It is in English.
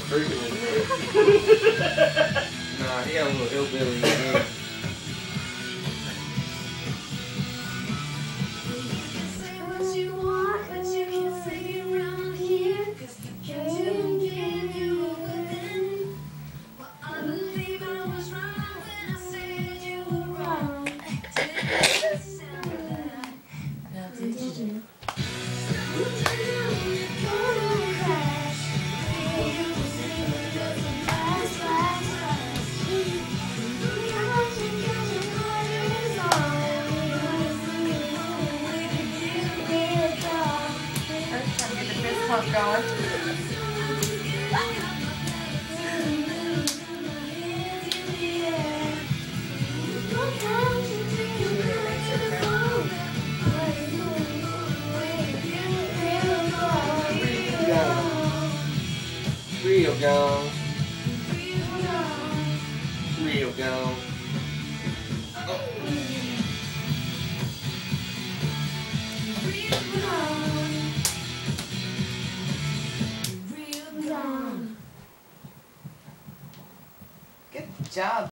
freaking with Nah, he got a little hillbilly again. Going. Real gone. Real gone. Good job.